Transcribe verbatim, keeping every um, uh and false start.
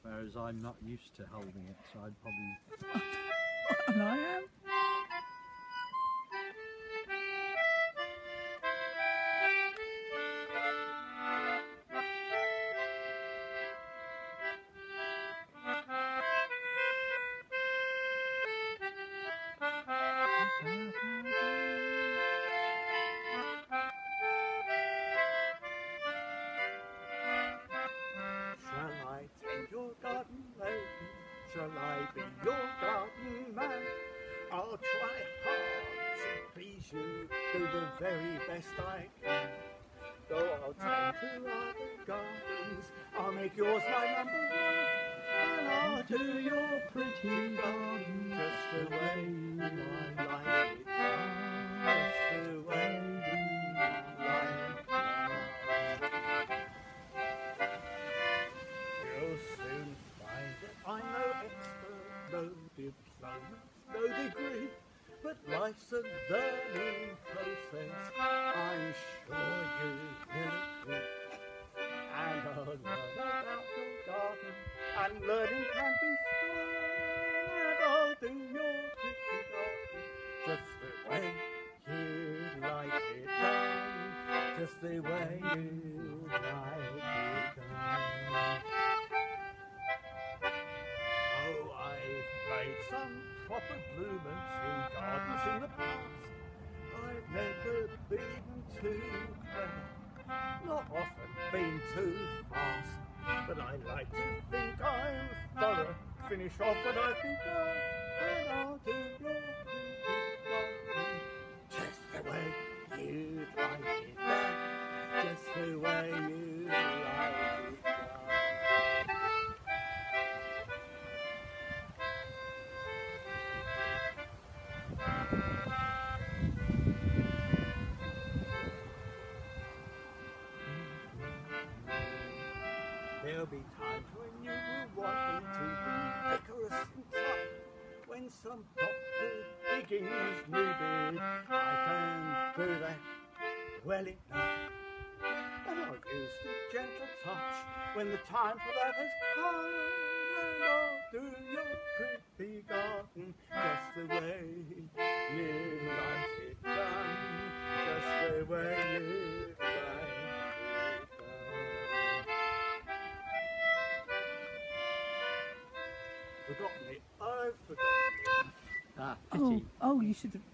whereas I'm not used to holding it, so I'd probably... And I am. Shall I be your garden man? I'll try hard to please you, do the very best I can. Though I'll tend to other gardens, I'll make yours my number one. And I'll do your pretty garden just the way you like it done. Just the way you like it done. You'll soon find that I'm no expert, no diploma, no degree, but life's a learning process, I'm sure you will agree. And I'll learn about your garden, and learning can be fun, and I'll do your pretty garden just the way you'd like it done, just the way you'd like it done. Made some proper bloomers in gardens in the past. I've never been too clever, not often been too fast, but I like to think I'm thorough. Finish off what I've begun, and I'll do your pretty garden just the way you'd like it done, just the way you'd like it done. There'll be times when you will want me to be vigorous and tough. When some proper digging is needed, I can do that well enough. And I'll use the gentle touch when the time for that has come. And I'll do your pretty garden just the way you like it done, just the way you like it done. Forgotten it. I've forgotten it. Ah, Oh, oh, you should have